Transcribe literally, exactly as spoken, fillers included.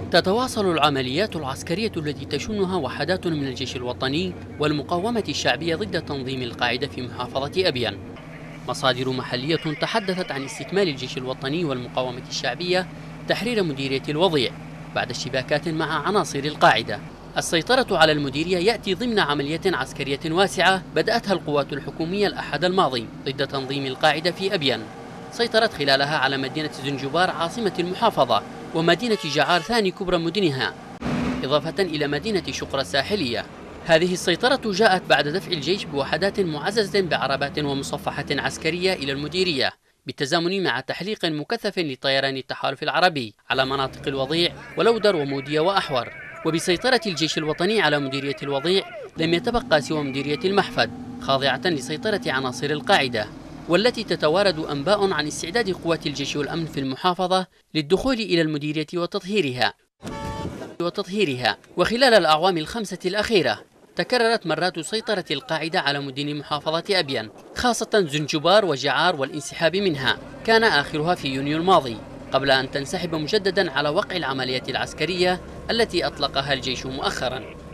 تتواصل العمليات العسكرية التي تشنها وحدات من الجيش الوطني والمقاومة الشعبية ضد تنظيم القاعدة في محافظة أبيان. مصادر محلية تحدثت عن استكمال الجيش الوطني والمقاومة الشعبية تحرير مديرية الوضيع بعد اشتباكات مع عناصر القاعدة. السيطرة على المديرية يأتي ضمن عملية عسكرية واسعة بدأتها القوات الحكومية الأحد الماضي ضد تنظيم القاعدة في أبيان، سيطرت خلالها على مدينة زنجبار عاصمة المحافظة ومدينة جعار ثاني كبرى مدنها، إضافة إلى مدينة شقرة الساحلية. هذه السيطرة جاءت بعد دفع الجيش بوحدات معززة بعربات ومصفحة عسكرية إلى المديرية، بالتزامن مع تحليق مكثف لطيران التحالف العربي على مناطق الوضيع ولودر ومودية وأحور. وبسيطرة الجيش الوطني على مديرية الوضيع لم يتبقى سوى مديرية المحفد خاضعة لسيطرة عناصر القاعدة، والتي تتوارد أنباء عن استعداد قوات الجيش والأمن في المحافظة للدخول إلى المديرية وتطهيرها وتطهيرها. وخلال الأعوام الخمسة الأخيرة تكررت مرات سيطرة القاعدة على مدن محافظة أبيان، خاصة زنجبار وجعار والانسحاب منها، كان آخرها في يونيو الماضي قبل أن تنسحب مجددا على وقع العمليات العسكرية التي أطلقها الجيش مؤخرا.